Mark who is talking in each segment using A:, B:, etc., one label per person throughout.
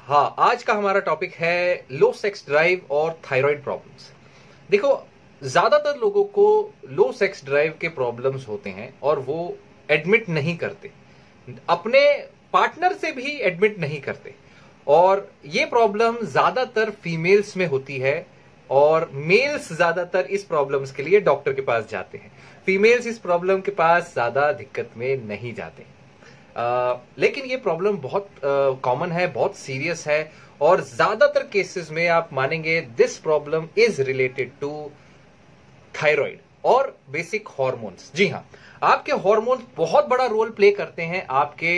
A: हाँ, आज का हमारा टॉपिक है लो सेक्स ड्राइव और थायराइड प्रॉब्लम्स। देखो, ज्यादातर लोगों को लो सेक्स ड्राइव के प्रॉब्लम्स होते हैं और वो एडमिट नहीं करते, अपने पार्टनर से भी एडमिट नहीं करते। और ये प्रॉब्लम ज्यादातर फीमेल्स में होती है और मेल्स ज्यादातर इस प्रॉब्लम्स के लिए डॉक्टर के पास जाते हैं। फीमेल्स इस प्रॉब्लम के पास ज्यादा दिक्कत में नहीं जाते। लेकिन ये प्रॉब्लम बहुत कॉमन है, बहुत सीरियस है और ज्यादातर केसेस में आप मानेंगे this problem is related to thyroid और बेसिक हार्मोन्स। जी हाँ, आपके हार्मोन्स बहुत बड़ा रोल प्ले करते हैं आपके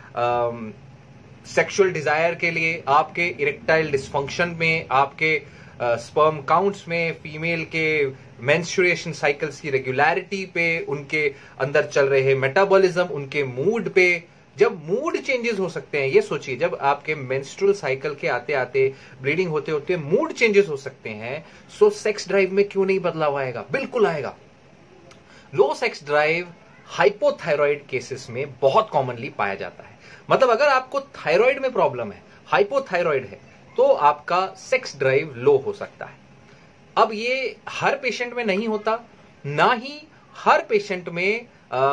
A: सेक्सुअल डिजायर के लिए, आपके इरेक्टाइल डिस्फंक्शन में, आपके स्पर्म काउंट्स में, फीमेल के मेंस्ट्रुएशन साइकिल्स की रेगुलरिटी पे, उनके अंदर चल रहे मेटाबॉलिज्म, उनके मूड पे। जब मूड चेंजेस हो सकते हैं, ये सोचिए, जब आपके मेंस्ट्रुअल साइकिल के आते आते, ब्लीडिंग होते होते मूड चेंजेस हो सकते हैं, सो सेक्स ड्राइव में क्यों नहीं बदलाव आएगा? बिल्कुल आएगा। Low sex drive hypothyroid cases में बहुत कॉमनली पाया जाता है। मतलब अगर आपको थायराइड में प्रॉब्लम है, हाइपोथायराइड है, तो आपका सेक्स ड्राइव लो हो सकता है। अब ये हर पेशेंट में नहीं होता, ना ही हर पेशेंट में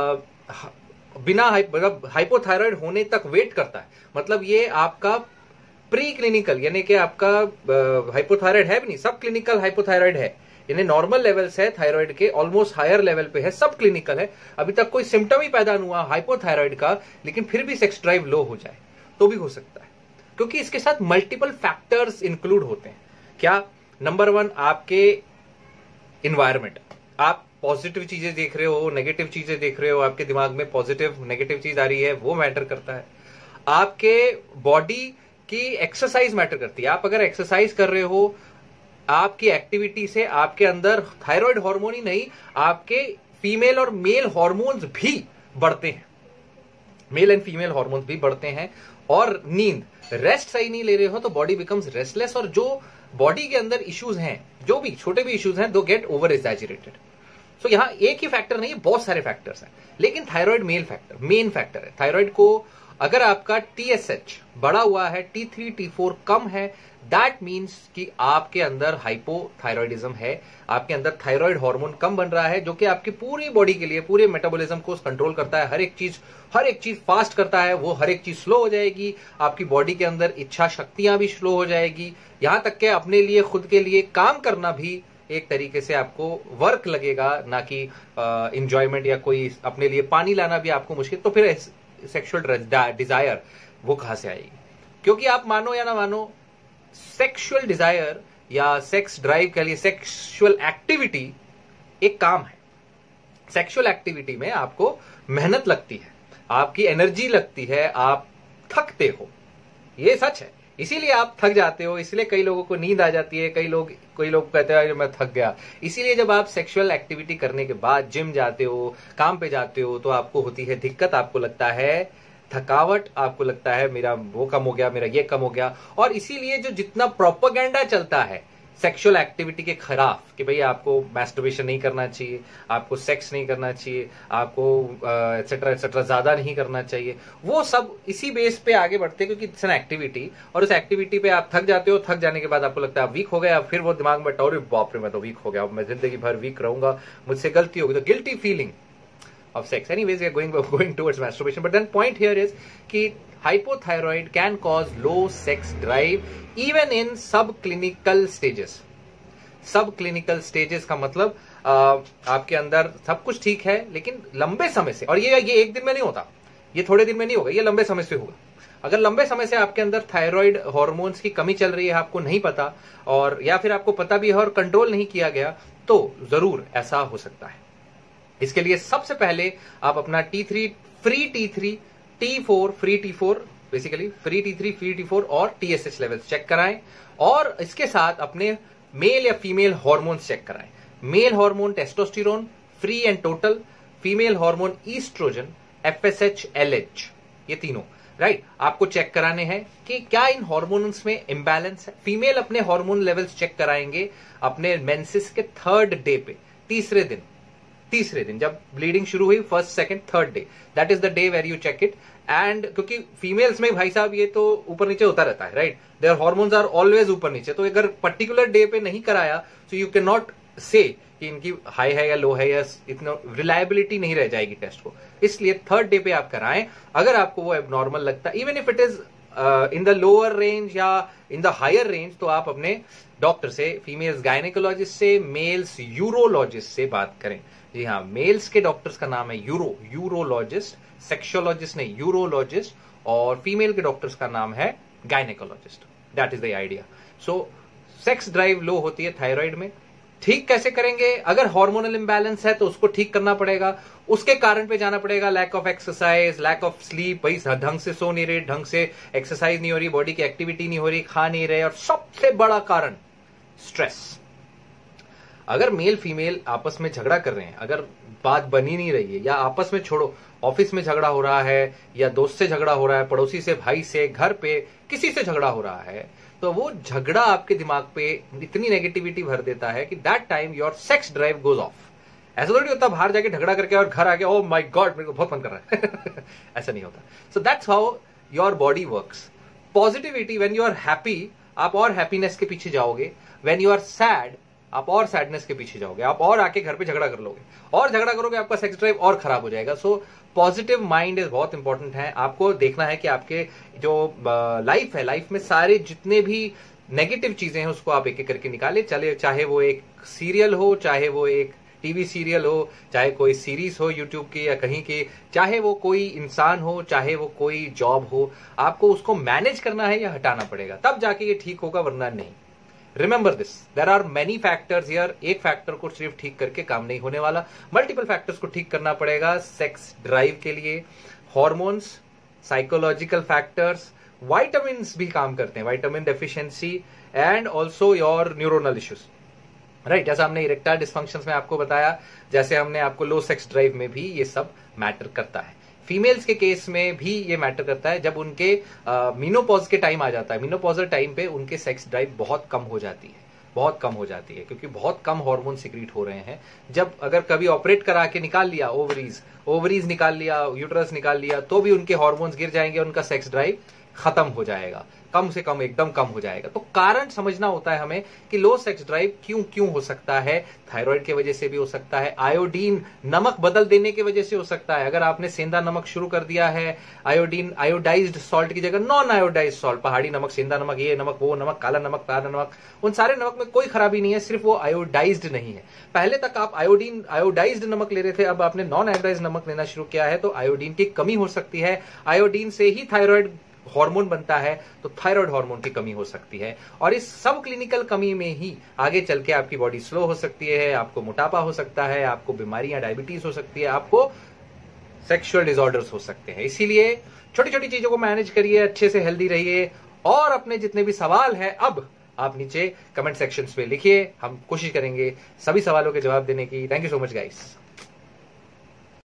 A: बिना हाइपोथायराइड होने तक वेट करता है। मतलब ये आपका प्री क्लिनिकल, यानी कि आपका हाइपोथायराइड है भी नहीं, सब क्लिनिकल हाइपोथायराइड है, यानी नॉर्मल लेवल्स है थायराइड के, ऑलमोस्ट हायर लेवल पे है, सब क्लिनिकल है, अभी तक कोई सिम्टम ही पैदा नहीं हुआ हाइपोथायराइड का, लेकिन फिर भी सेक्स ड्राइव लो हो जाए तो भी हो सकता है, क्योंकि इसके साथ मल्टीपल फैक्टर्स इंक्लूड होते हैं। क्या? नंबर 1, आपके इन्वायरमेंट। आप पॉजिटिव चीजें देख रहे हो, नेगेटिव चीजें देख रहे हो, आपके दिमाग में पॉजिटिव नेगेटिव चीज आ रही है, वो मैटर करता है। आपके बॉडी की एक्सरसाइज मैटर करती है। आप अगर एक्सरसाइज कर रहे हो, आपकी एक्टिविटी से आपके अंदर थायराइड हार्मोन ही नहीं, आपके फीमेल और मेल हार्मोन्स भी बढ़ते हैं, मेल एंड फीमेल हार्मोन्स भी बढ़ते हैं। और नींद, रेस्ट सही नहीं ले रहे हो तो बॉडी बिकम्स रेस्टलेस, और जो बॉडी के अंदर इश्यूज हैं, जो भी छोटे भी इश्यूज हैं, दो गेट ओवर एग्जैजरेटेड। सो यहां एक ही फैक्टर नहीं, बहुत सारे फैक्टर्स हैं, लेकिन थायराइड मेन फैक्टर है। थायराइड को अगर आपका TSH बढ़ा हुआ है, T3 T4 कम है, दैट मीन्स कि आपके अंदर हाइपोथायराइडिज्म है, आपके अंदर थायराइड हार्मोन कम बन रहा है, जो कि आपकी पूरी बॉडी के लिए, पूरे मेटाबॉलिज्म को कंट्रोल करता है। हर एक चीज फास्ट करता है, वो हर एक चीज स्लो हो जाएगी, आपकी बॉडी के अंदर इच्छा शक्तियां भी स्लो हो जाएगी, यहां तक कि अपने लिए, खुद के लिए काम करना भी एक तरीके से आपको वर्क लगेगा, ना कि इंजॉयमेंट, या कोई अपने लिए पानी लाना भी आपको मुश्किल। तो फिर सेक्सुअल डिजायर वो कहां से आएगी? क्योंकि आप मानो या ना मानो, सेक्सुअल डिजायर या सेक्स ड्राइव के लिए सेक्सुअल एक्टिविटी एक काम है। सेक्सुअल एक्टिविटी में आपको मेहनत लगती है, आपकी एनर्जी लगती है, आप थकते हो, ये सच है। इसीलिए आप थक जाते हो, इसलिए कई लोगों को नींद आ जाती है, कई लोग कहते हैं मैं थक गया। इसीलिए जब आप सेक्सुअल एक्टिविटी करने के बाद जिम जाते हो, काम पे जाते हो, तो आपको होती है दिक्कत, आपको लगता है थकावट, आपको लगता है मेरा वो कम हो गया, मेरा ये कम हो गया। और इसीलिए जो जितना प्रोपेगेंडा चलता है सेक्सुअल एक्टिविटी के खिलाफ, कि भाई आपको मैस्टरबेशन नहीं करना चाहिए, आपको सेक्स नहीं करना चाहिए, आपको एटसेट्रा एटसेट्रा ज्यादा नहीं करना चाहिए, वो सब इसी बेस पे आगे बढ़ते हैं, क्योंकि इट्स एन एक्टिविटी, और उस एक्टिविटी पे आप थक जाते हो। थक जाने के बाद आपको लगता है आप वीक हो गए, फिर वो दिमाग में टोरे, बाप रे मैं तो वीक हो गया, मैं जिंदगी भर वीक रहूंगा, मुझसे गलती होगी, तो guilty feeling of sex. Anyways, we are going towards masturbation. But then point here is कि hypothyroid can cause low sex drive even in subclinical stages. Subclinical stages का मतलब आपके अंदर सब कुछ ठीक है, लेकिन लंबे समय से, और ये एक दिन में नहीं होता, ये थोड़े दिन में नहीं होगा, ये लंबे समय से होगा। अगर लंबे समय से आपके अंदर थायराइड हार्मोन्स की कमी चल रही है, आपको नहीं पता, और या फिर आपको पता भी है और कंट्रोल नहीं किया गया, तो जरूर ऐसा हो सकता है। इसके लिए सबसे पहले आप अपना T3 free T4 basically free T3 और TSH लेवल्स चेक कराएं, और इसके साथ अपने मेल या फीमेल हार्मोन्स चेक कराएं। Male hormone testosterone free and total, female hormone oestrogen, FSH LH, ये तीनों राइट आपको चेक कराने हैं कि क्या इन हार्मोन्स में इंबैलेंस है। फीमेल अपने हार्मोन लेवल्स चेक कराएंगे अपने मेंसेस के 3rd डे पे, तीसरे दिन, तीसरे दिन जब ब्लीडिंग शुरू हुई, first second third day, that is the day where you check it. And क्योंकि फीमेल्स में भाई साहब ये तो ऊपर नीचे होता रहता है, right, their hormones are always ऊपर नीचे, तो अगर पर्टिकुलर डे पे नहीं कराया तो यू कैन नॉट से कि इनकी हाई है या लो है, या इतना रिलायबिलिटी नहीं रह जाएगी टेस्ट को। इसलिए थर्ड डे पे आप कराएं। अगर आपको वो एबनॉर्मल लगता है, even if it is in the lower range या इन द हायर रेंज, तो आप अपने डॉक्टर से, फीमेल्स गायनेकोलॉजिस्ट से, मेल्स यूरोलॉजिस्ट से बात करें। जी हाँ, मेल्स के डॉक्टर्स का नाम है यूरोलॉजिस्ट, सेक्सोलॉजिस्ट नहीं, यूरोलॉजिस्ट, और फीमेल के डॉक्टर्स का नाम है gynaecologist. That is the idea. So sex drive low होती है थायराइड में, ठीक कैसे करेंगे? अगर हार्मोनल इंबैलेंस है तो उसको ठीक करना पड़ेगा, उसके कारण पे जाना पड़ेगा, lack of exercise, lack of sleep, भाई ढंग से सो नहीं रहे, ढंग से एक्सरसाइज नहीं हो रही, बॉडी की एक्टिविटी नहीं हो रही, खा नहीं रहे, और सबसे बड़ा कारण स्ट्रेस। अगर मेल फीमेल आपस में झगड़ा कर रहे हैं, अगर बात बनी नहीं रही है, या आपस में छोड़ो, ऑफिस में झगड़ा हो रहा है, या दोस्त से झगड़ा हो रहा है, पड़ोसी से, भाई से, घर पे किसी से झगड़ा हो रहा है, तो वो झगड़ा आपके दिमाग पे इतनी नेगेटिविटी भर देता है कि that time your sex drive goes off. ऐसा थोड़ी होता बाहर जाके झगड़ा करके और घर आके ओह माय गॉड मेरे को बहुत मन कर रहा है ऐसा नहीं होता। So that's how your body works. Positivity, when you are happy आप और हैप्पीनेस के पीछे जाओगे, व्हेन यू आर सैड आप और सैडनेस के पीछे जाओगे, आप और आके घर पे झगड़ा कर लोगे, और झगड़ा करोगे आपका सेक्स ड्राइव और खराब हो जाएगा। सो पॉजिटिव माइंड इज बहुत इंपॉर्टेंट है। आपको देखना है कि आपके जो लाइफ है, लाइफ में सारे जितने भी नेगेटिव चीजें हैं उसको आप एक एक करके निकाले चले, चाहे वो एक सीरियल हो, चाहे वो एक टीवी सीरियल हो, चाहे कोई सीरीज हो यूट्यूब की या कहीं की, चाहे वो कोई इंसान हो, चाहे वो कोई जॉब हो, आपको उसको मैनेज करना है या हटाना पड़ेगा, तब जाके ये ठीक होगा, वरना नहीं। Remember this, there are many factors here. एक फैक्टर को सिर्फ ठीक करके काम नहीं होने वाला, मल्टीपल फैक्टर्स को ठीक करना पड़ेगा सेक्स ड्राइव के लिए। हॉर्मोन्स, साइकोलॉजिकल फैक्टर्स, वाइटामिन्स भी काम करते हैं, vitamin deficiency, and also your neuronal issues, right. जैसा हमने इरेक्टाइल डिस्फंक्शंस में आपको बताया, जैसे हमने आपको लो सेक्स ड्राइव में भी ये सब मैटर करता है। फीमेल्स के केस में भी ये मैटर करता है, जब उनके मीनोपॉज के टाइम आ जाता है, मीनोपॉजल टाइम पे उनके सेक्स ड्राइव बहुत कम हो जाती है, बहुत कम हो जाती है, क्योंकि बहुत कम हार्मोन सिक्रीट हो रहे हैं। जब अगर कभी ऑपरेट करा के निकाल लिया, ओवरीज निकाल लिया, यूट्रस निकाल लिया, तो भी उनके हार्मोन्स गिर जाएंगे, उनका सेक्स ड्राइव खत्म हो जाएगा, कम से कम एकदम कम हो जाएगा। तो कारण समझना होता है हमें कि लो सेक्स ड्राइव क्यों हो सकता है। थायराइड की वजह से भी हो सकता है, आयोडीन नमक बदल देने की वजह से हो सकता है। अगर आपने सेंधा नमक शुरू कर दिया है, आयोडीन आयोडाइज्ड सॉल्ट की जगह नॉन आयोडाइज्ड सॉल्ट, पहाड़ी नमक, सेंधा नमक, ये नमक, वो नमक, काला नमक, काला नमक, उन सारे नमक में कोई खराबी नहीं है, सिर्फ वो आयोडाइज्ड नहीं है। पहले तक आप आयोडाइज्ड नमक ले रहे थे, अब आपने नॉन आयोडाइज्ड नमक लेना शुरू किया है, तो आयोडीन की कमी हो सकती है। आयोडीन से ही थायराइड हार्मोन बनता है, तो थायराइड हार्मोन की कमी हो सकती है, और इस सब क्लिनिकल कमी में ही आगे चल के आपकी बॉडी स्लो हो सकती है, आपको मोटापा हो सकता है, आपको बीमारियां, डायबिटीज हो सकती है, आपको सेक्सुअल डिसऑर्डर्स हो सकते हैं। इसीलिए छोटी छोटी चीजों को मैनेज करिए, अच्छे से हेल्दी रहिए, और अपने जितने भी सवाल है अब आप नीचे कमेंट सेक्शंस पे लिखिए, हम कोशिश करेंगे सभी सवालों के जवाब देने की। Thank you so much guys.